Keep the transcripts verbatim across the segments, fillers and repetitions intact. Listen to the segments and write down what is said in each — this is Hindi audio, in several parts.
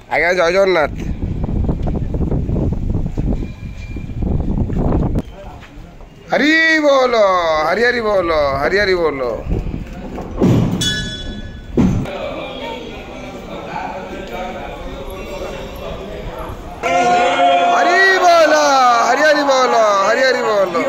आज्ञा जय जगन्नाथ। हरि बोलो, हरि हरि बोलो, हरि हरि बोलो। हरि बोलो, हरि हरि बोलो, हरि हरि बोलो।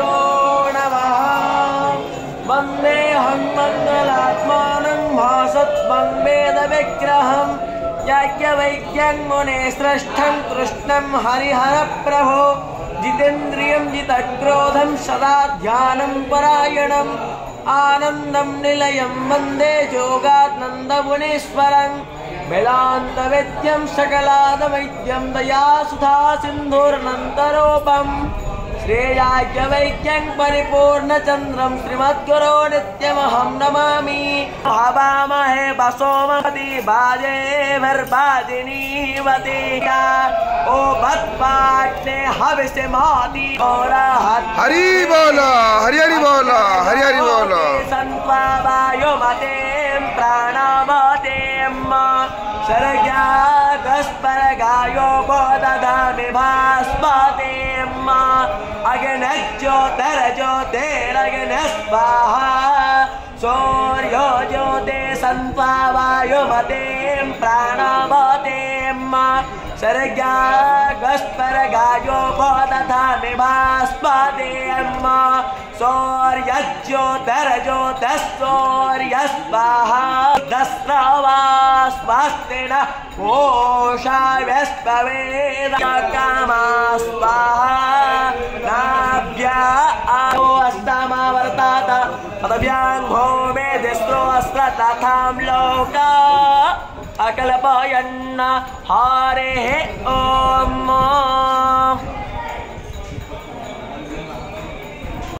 वंदे हनुमंगलात्मानं भासत्वं वेद विग्रहं याज्ञवल्क्यं मुने श्रेष्ठं कृष्णं हरिहर प्रभो जितेन्द्रियं जितक्रोधं सदा ध्यानं परायणम् आनन्दं निलयं वन्दे योगानन्दमुनीश्वरं वेदान्तवेद्यं सकलादवैद्यं दयासुधा सिन्धुरनन्तरूपम् श्रेयाज्ञवल्क्यं परिपूर्णचन्द्रं श्रीमद्गुरो नित्यमहं नमामि। भावामहे वसोमति बाजेभिर्वाजिनीवती ओ भत्पाग्ने हविष्यमाति हरि बोलो, हरि हरि बोलो, हरि हरि बोलो। सन्त्वा वायुमतीं प्राणमतीं सर्गागस्परगायो बोदधामि भास्मतीं अग्निज्योतिर्ज्योतिरग्निः स्वाहा सूर्यो ज्योतिः सन्त्वा वायुमतीं प्राणमतीं सर्गागस्परगायो बोदधामि भास्मतीं सूर्यज्योतिर्ज्योतिः सूर्यः स्वाहा दस्रवा स्वस्तिन कोशा व्यस्तवेदकामा स्वाहा नाभ्या आओ अस्तमावर्तात पदव्यां भूमे दिस्रो अस्त्र तथां लोका अकल्पयन्न हरेः